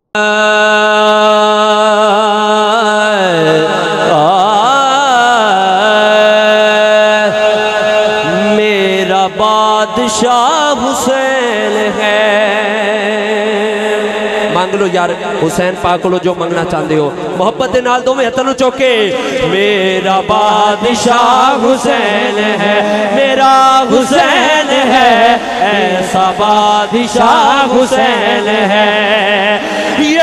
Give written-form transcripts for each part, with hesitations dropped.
میرا بادشاہ حسین ہے۔ مانگ لو یار حسین پاک لو جو منگنا چاہتے ہو، محبت دے نال دو میں ہتھوں چوکے۔ میرا بادشاہ حسین ہے، میرا حسین ہے، ایسا بادشاہ حسین ہے۔ یہ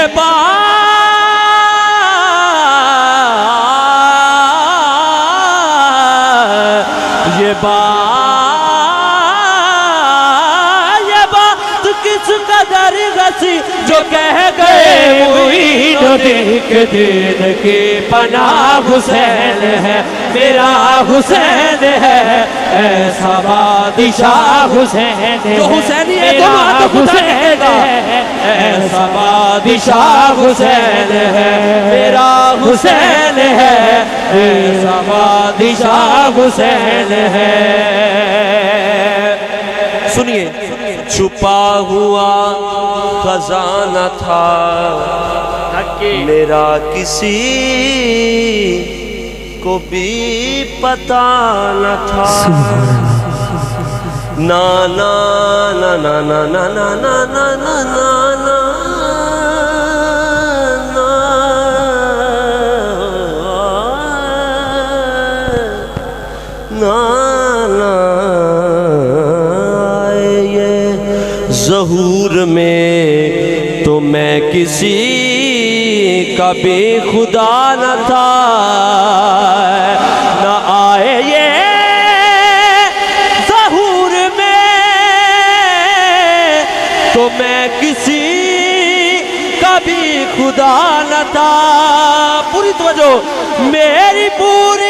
بات کس قدر غسی جو کہہ گئے معین الدین کے دین کی پناہ حسین ہے، میرا حسین ہے، ایسا بادشاہ حسین ہے، جو حسینی ہے دونوں ہاتھ حسین ہے، ایسا بادشاہ حسین ہے، میرا حسین ہے، ایسا بادشاہ حسین ہے۔ سنیے، چھپا ہوا خزانہ تھا میرا، کسی کو بھی پتا نہ تھا۔ نا نا نا نا نا نا نا نا نا نا ظہور میں تو میں کسی کا بھی خدا نہ تھا، نہ آئے یہ ظہور میں تو میں کسی کا بھی خدا نہ تھا۔ پوری توجہ، میری پوری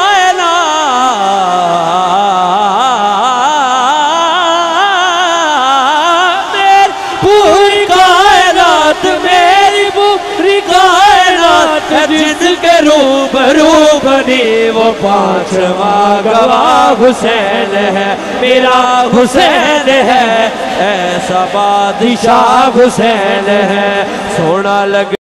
جس کے روبرو بنی وہ پانچواں گواہ حسین ہے، میرا حسین ہے، ایسا بادشاہ حسین ہے، سونا لگ